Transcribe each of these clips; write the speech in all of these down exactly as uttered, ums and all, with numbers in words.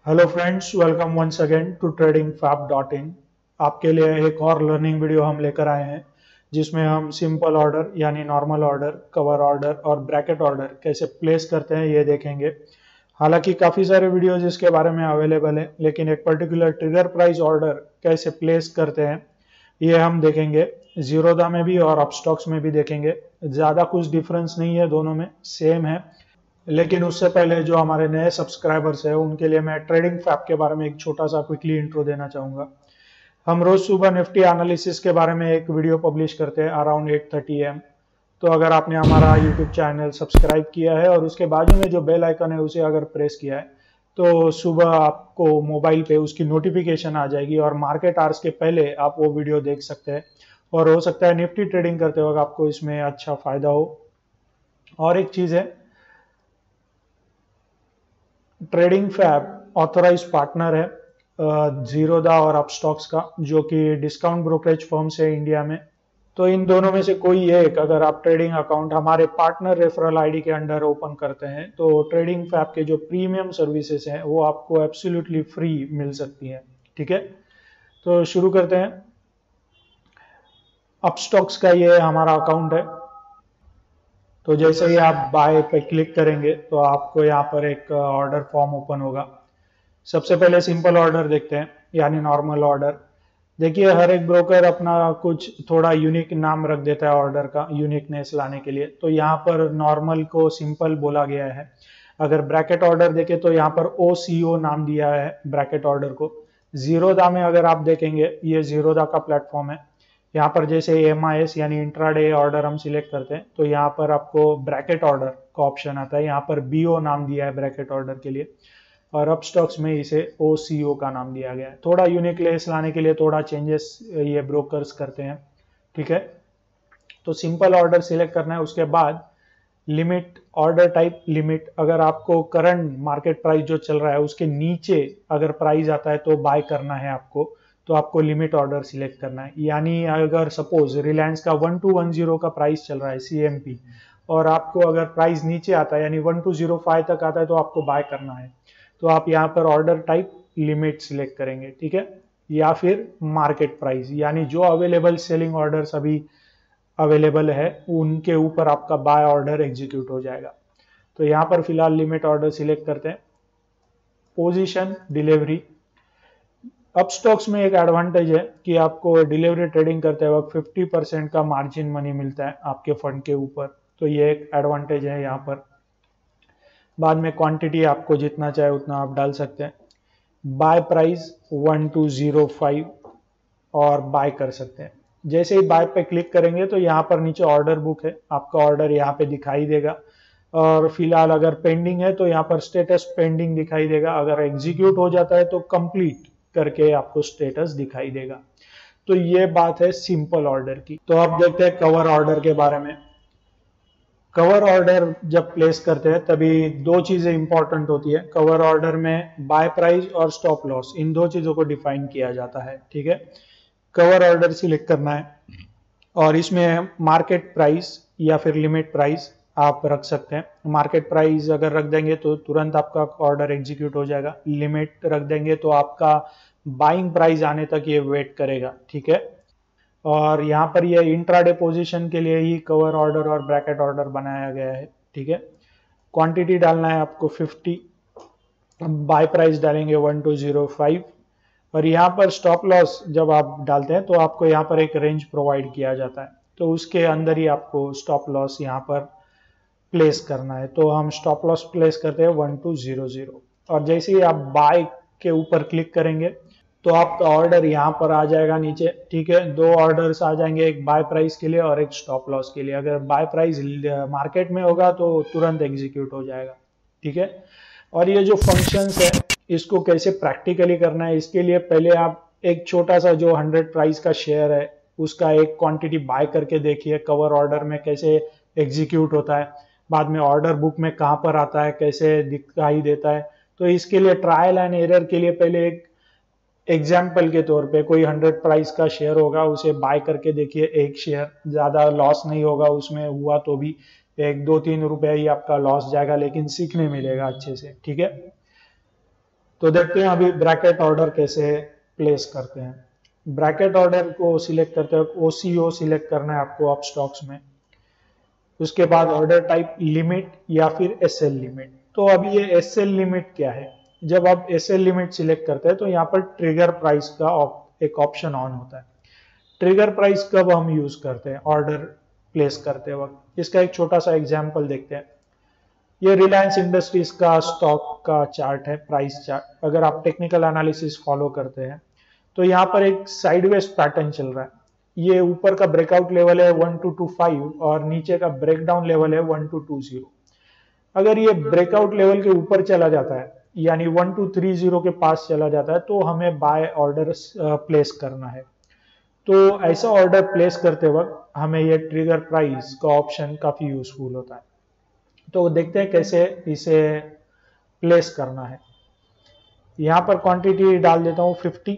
Hello friends, welcome once again to trading fab dot in. आपके लिए एक और लर्निंग वीडियो हम लेकर आए हैं जिसमें हम सिंपल ऑर्डर यानी नॉर्मल ऑर्डर, कवर ऑर्डर और ब्रैकेट ऑर्डर कैसे प्लेस करते हैं ये देखेंगे। हालांकि काफ़ी सारे वीडियोज इसके बारे में अवेलेबल हैं, लेकिन एक पर्टिकुलर ट्रिगर प्राइस ऑर्डर कैसे प्लेस करते हैं ये हम देखेंगे। जीरोधा में भी और अपस्टॉक्स में भी देखेंगे। ज़्यादा कुछ डिफरेंस नहीं है, दोनों में सेम है। लेकिन उससे पहले जो हमारे नए सब्सक्राइबर्स हैं उनके लिए मैं ट्रेडिंग फैब के बारे में एक छोटा सा क्विकली इंट्रो देना चाहूँगा। हम रोज सुबह निफ्टी एनालिसिस के बारे में एक वीडियो पब्लिश करते हैं around eight thirty A M. तो अगर आपने हमारा यूट्यूब चैनल सब्सक्राइब किया है और उसके बाजू में जो बेल आइकन है उसे अगर प्रेस किया है तो सुबह आपको मोबाइल पे उसकी नोटिफिकेशन आ जाएगी और मार्केट आवर्स के पहले आप वो वीडियो देख सकते हैं। और हो सकता है निफ्टी ट्रेडिंग करते वक्त आपको इसमें अच्छा फायदा हो। और एक चीज़ है, ट्रेडिंग फैब ऑथोराइज पार्टनर है जीरोधा और अपस्टॉक्स का, जो कि डिस्काउंट ब्रोकरेज फर्म्स है इंडिया में। तो इन दोनों में से कोई एक अगर आप ट्रेडिंग अकाउंट हमारे पार्टनर रेफरल आईडी के अंडर ओपन करते हैं तो ट्रेडिंग फैब के जो प्रीमियम सर्विसेज हैं वो आपको एब्सोल्युटली फ्री मिल सकती हैं। ठीक है, तो शुरू करते हैं। अपस्टॉक्स का ये हमारा अकाउंट है। तो जैसे ही आप बाय पे क्लिक करेंगे तो आपको यहाँ पर एक ऑर्डर फॉर्म ओपन होगा। सबसे पहले सिंपल ऑर्डर देखते हैं यानी नॉर्मल ऑर्डर। देखिए, हर एक ब्रोकर अपना कुछ थोड़ा यूनिक नाम रख देता है ऑर्डर का, यूनिकनेस लाने के लिए। तो यहाँ पर नॉर्मल को सिंपल बोला गया है। अगर ब्रैकेट ऑर्डर देखें तो यहाँ पर ओ सी ओ नाम दिया है ब्रैकेट ऑर्डर को। जीरोधा में अगर आप देखेंगे, ये जीरोधा का प्लेटफॉर्म है। यहाँ पर जैसे एम आई एस यानी इंट्राडे ऑर्डर हम सिलेक्ट करते हैं तो यहाँ पर आपको ब्रैकेट ऑर्डर का ऑप्शन आता है। यहाँ पर बी ओ नाम दिया है ब्रैकेट ऑर्डर के लिए, और अपस्टॉक्स में इसे ओ सी ओ का नाम दिया गया है। थोड़ा यूनिकनेस लाने के लिए थोड़ा चेंजेस ये ब्रोकर्स करते हैं। ठीक है, तो सिंपल ऑर्डर सिलेक्ट करना है। उसके बाद लिमिट, ऑर्डर टाइप लिमिट। अगर आपको करंट मार्केट प्राइस जो चल रहा है उसके नीचे अगर प्राइस आता है तो बाय करना है आपको, तो आपको लिमिट ऑर्डर सिलेक्ट करना है। यानी अगर सपोज रिलायंस का वन टू वन जीरो का प्राइस चल रहा है सी एम पी, और आपको अगर प्राइस नीचे आता है यानी वन टू जीरो फाइव तक आता है तो आपको बाय करना है। तो आप यहाँ पर ऑर्डर टाइप लिमिट सिलेक्ट करेंगे। ठीक है, या फिर मार्केट प्राइस यानी जो अवेलेबल सेलिंग ऑर्डर्स अभी अवेलेबल है उनके ऊपर आपका बाय ऑर्डर एग्जीक्यूट हो जाएगा। तो यहाँ पर फिलहाल लिमिट ऑर्डर सिलेक्ट करते हैं। Position delivery. अपस्टॉक्स में एक एडवांटेज है कि आपको डिलीवरी ट्रेडिंग करते वक्त फिफ्टी परसेंट का मार्जिन मनी मिलता है आपके फंड के ऊपर। तो ये एक एडवांटेज है यहाँ पर। बाद में क्वांटिटी आपको जितना चाहे उतना आप डाल सकते हैं। Buy price one two zero five और बाय कर सकते हैं। जैसे ही बाय पे क्लिक करेंगे तो यहाँ पर नीचे ऑर्डर बुक है, आपका ऑर्डर यहाँ पे दिखाई देगा। और फिलहाल अगर पेंडिंग है तो यहाँ पर स्टेटस पेंडिंग दिखाई देगा। अगर एग्जीक्यूट हो जाता है तो कंप्लीट करके आपको स्टेटस दिखाई देगा। तो ये बात है सिंपल ऑर्डर की। तो अब देखते हैं कवर ऑर्डर के बारे में। कवर ऑर्डर जब प्लेस करते हैं तभी दो चीजें इंपॉर्टेंट होती है। कवर ऑर्डर में बाय प्राइस और स्टॉप लॉस, इन दो चीजों को डिफाइन किया जाता है। ठीक है, कवर ऑर्डर सिलेक्ट करना है और इसमें मार्केट प्राइस या फिर लिमिट प्राइस आप रख सकते हैं। मार्केट प्राइस अगर रख देंगे तो तुरंत आपका ऑर्डर एग्जीक्यूट हो जाएगा। लिमिट रख देंगे तो आपका बाइंग प्राइस आने तक ये वेट करेगा। ठीक है, और यहाँ पर ये इंट्राडे पोजीशन के लिए ही कवर ऑर्डर और ब्रैकेट ऑर्डर बनाया गया है। ठीक है, क्वांटिटी डालना है आपको फिफ्टी, बाय प्राइस डालेंगे वन टू जीरो फाइव, और यहाँ पर स्टॉप लॉस जब आप डालते हैं तो आपको यहाँ पर एक रेंज प्रोवाइड किया जाता है, तो उसके अंदर ही आपको स्टॉप लॉस यहाँ पर प्लेस करना है। तो हम स्टॉप लॉस प्लेस करते हैं वन टू जीरो जीरो, और जैसे ही आप बाय के ऊपर क्लिक करेंगे तो आपका ऑर्डर यहाँ पर आ जाएगा नीचे। ठीक है, दो ऑर्डर्स आ जाएंगे, एक बाय प्राइस के लिए और एक स्टॉप लॉस के लिए। अगर बाय प्राइस मार्केट में होगा तो तुरंत एग्जीक्यूट हो जाएगा। ठीक है, और ये जो फंक्शंस है इसको कैसे प्रैक्टिकली करना है, इसके लिए पहले आप एक छोटा सा जो हंड्रेड प्राइस का शेयर है उसका एक क्वांटिटी बाय करके देखिए कवर ऑर्डर में कैसे एग्जीक्यूट होता है, बाद में ऑर्डर बुक में कहाँ पर आता है, कैसे दिखाई देता है। तो इसके लिए ट्रायल एंड एरर के लिए पहले एक एग्जाम्पल के तौर पे कोई हंड्रेड प्राइस का शेयर होगा उसे बाय करके देखिए। एक शेयर, ज्यादा लॉस नहीं होगा उसमें, हुआ तो भी एक दो तीन रुपए ही आपका लॉस जाएगा, लेकिन सीखने मिलेगा अच्छे से। ठीक है, तो देखते हैं अभी ब्रैकेट ऑर्डर कैसे प्लेस करते हैं। ब्रैकेट ऑर्डर को सिलेक्ट करते वक्त ओसीओ सिलेक्ट करना है आपको अपस्टॉक्स में। उसके बाद ऑर्डर टाइप लिमिट या फिर एसएल लिमिट। तो अब ये एसएल लिमिट क्या है? जब आप एसएल लिमिट सिलेक्ट करते हैं तो यहाँ पर ट्रिगर प्राइस का एक ऑप्शन ऑन होता है। ट्रिगर प्राइस कब हम यूज करते हैं? ऑर्डर प्लेस करते वक्त। इसका एक छोटा सा एग्जांपल देखते हैं। ये रिलायंस इंडस्ट्रीज का स्टॉक का चार्ट है, प्राइस चार्ट। अगर आप टेक्निकल एनालिसिस फॉलो करते हैं तो यहाँ पर एक साइडवेज पैटर्न चल रहा है। ये ऊपर का ब्रेकआउट लेवल है वन टू टू फाइव और नीचे का ब्रेकडाउन लेवल है वन टू टू जीरो। अगर ये ब्रेकआउट लेवल के ऊपर चला जाता है यानी वन टू थ्री जीरो के पास चला जाता है तो हमें बाय ऑर्डर प्लेस करना है। तो ऐसा ऑर्डर प्लेस करते वक्त हमें ये ट्रिगर प्राइस का ऑप्शन काफी यूजफुल होता है। तो देखते हैं कैसे इसे प्लेस करना है। यहां पर क्वांटिटी डाल देता हूं फिफ्टी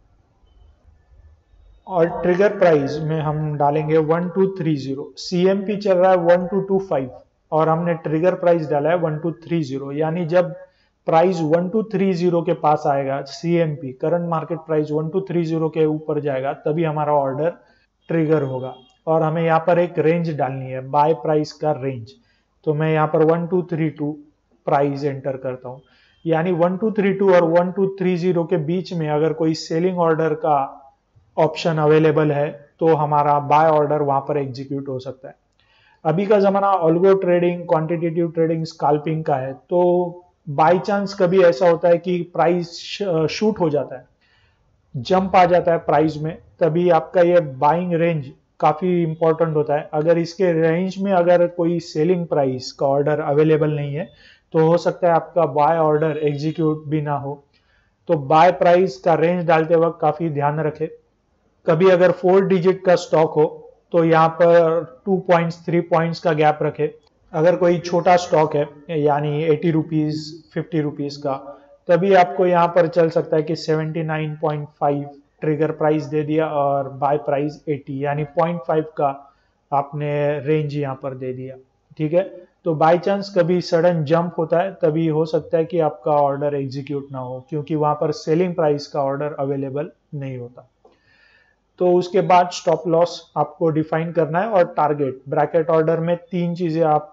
और ट्रिगर प्राइस में हम डालेंगे one two three zero. CMP चल रहा है वन टू टू फाइव और हमने ट्रिगर प्राइस डाला है वन टू थ्री जीरो। यानी जब price one two three zero के पास आएगा, CMP current market price one two three zero के ऊपर जाएगा, तभी हमारा ऑर्डर ट्रिगर होगा। और हमें यहाँ पर एक रेंज डालनी है, बाय प्राइस का रेंज। तो मैं यहाँ पर one two three two price enter करता हूँ। यानी वन टू थ्री टू और वन टू थ्री जीरो के बीच में अगर कोई सेलिंग ऑर्डर का ऑप्शन अवेलेबल है तो हमारा बाय ऑर्डर वहां पर एग्जीक्यूट हो सकता है। अभी का जमाना algo trading, quantitative trading, scalping का है। तो बाय चांस कभी ऐसा होता है कि प्राइस शूट हो जाता है, जंप आ जाता है प्राइस में, तभी आपका ये बाइंग रेंज काफी इंपॉर्टेंट होता है। अगर इसके रेंज में अगर कोई सेलिंग प्राइस का ऑर्डर अवेलेबल नहीं है तो हो सकता है आपका बाय ऑर्डर एग्जीक्यूट भी ना हो। तो बाय प्राइस का रेंज डालते वक्त काफी ध्यान रखें। कभी अगर फोर डिजिट का स्टॉक हो तो यहाँ पर टू पॉइंट्स थ्री पॉइंट्स का गैप रखे। अगर कोई छोटा स्टॉक है यानी एटी रुपीज फिफ्टी रुपीज का, तभी आपको यहाँ पर चल सकता है कि seventy nine point five trigger price दे दिया और बाय प्राइस एटी, यानी पॉइंट फाइव का आपने रेंज यहाँ पर दे दिया। ठीक है, तो बाय चांस कभी सडन जंप होता है तभी हो सकता है कि आपका ऑर्डर एग्जीक्यूट ना हो, क्योंकि वहां पर सेलिंग प्राइस का ऑर्डर अवेलेबल नहीं होता। तो उसके बाद स्टॉप लॉस आपको डिफाइन करना है और टारगेट। ब्रैकेट ऑर्डर में तीन चीजें आप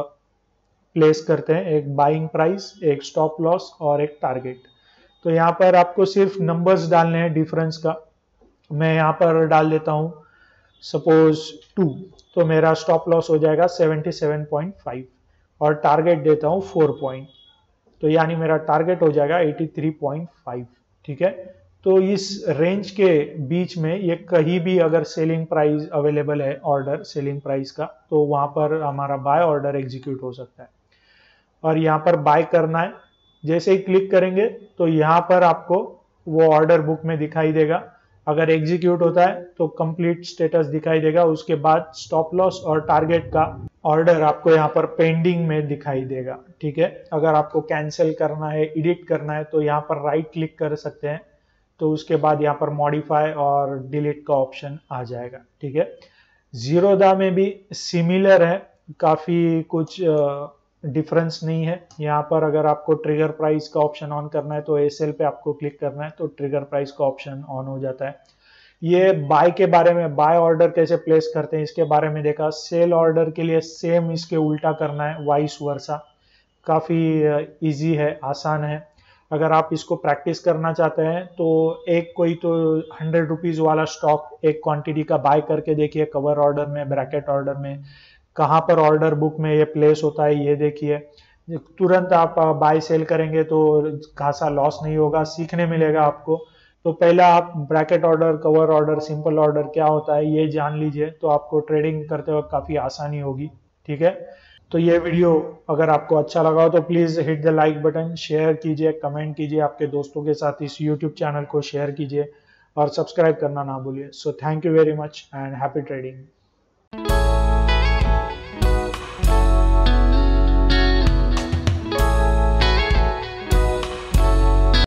प्लेस करते हैं, एक बाइंग प्राइस, एक स्टॉप लॉस और एक टारगेट। तो यहाँ पर आपको सिर्फ नंबर्स डालने हैं डिफरेंस का। मैं यहाँ पर डाल देता हूँ सपोज टू, तो मेरा स्टॉप लॉस हो जाएगा सेवेंटी सेवन पॉइंट फाइव और टारगेट देता हूँ फोर पॉइंट, तो यानी मेरा टारगेट हो जाएगा एटी थ्री पॉइंट फाइव। ठीक है, तो इस रेंज के बीच में ये कहीं भी अगर सेलिंग प्राइस अवेलेबल है, ऑर्डर सेलिंग प्राइस का, तो वहां पर हमारा बाय ऑर्डर एग्जीक्यूट हो सकता है। और यहाँ पर बाय करना है, जैसे ही क्लिक करेंगे तो यहाँ पर आपको वो ऑर्डर बुक में दिखाई देगा। अगर एग्जीक्यूट होता है तो कंप्लीट स्टेटस दिखाई देगा। उसके बाद स्टॉप लॉस और टारगेट का ऑर्डर आपको यहाँ पर पेंडिंग में दिखाई देगा। ठीक है, अगर आपको कैंसिल करना है, एडिट करना है, तो यहाँ पर राइट क्लिक कर सकते हैं। तो उसके बाद यहाँ पर मॉडिफाई और डिलीट का ऑप्शन आ जाएगा। ठीक है, जीरोधा में भी सिमिलर है, काफी कुछ डिफरेंस नहीं है। यहाँ पर अगर आपको ट्रिगर प्राइस का ऑप्शन ऑन करना है तो एसएल पे आपको क्लिक करना है तो ट्रिगर प्राइस का ऑप्शन ऑन हो जाता है। ये बाय के बारे में, बाय ऑर्डर कैसे प्लेस करते हैं इसके बारे में देखा। सेल ऑर्डर के लिए सेम इसके उल्टा करना है, वाइस वर्सा। काफी इजी है, आसान है। अगर आप इसको प्रैक्टिस करना चाहते हैं तो एक कोई तो हंड्रेड रुपीज वाला स्टॉक एक क्वांटिटी का बाय करके देखिए, कवर ऑर्डर में, ब्रैकेट ऑर्डर में, कहाँ पर ऑर्डर बुक में ये प्लेस होता है ये देखिए। तुरंत आप बाय सेल करेंगे तो खासा लॉस नहीं होगा, सीखने मिलेगा आपको। तो पहला आप bracket order, cover order, simple order क्या होता है ये जान लीजिए, तो आपको ट्रेडिंग करते वक्त काफी आसानी होगी। ठीक है, तो ये वीडियो अगर आपको अच्छा लगा हो तो please hit the like button, share कीजिए, कमेंट कीजिए, आपके दोस्तों के साथ इस यूट्यूब चैनल को शेयर कीजिए और सब्सक्राइब करना ना भूलिए। So thank you very much and happy trading.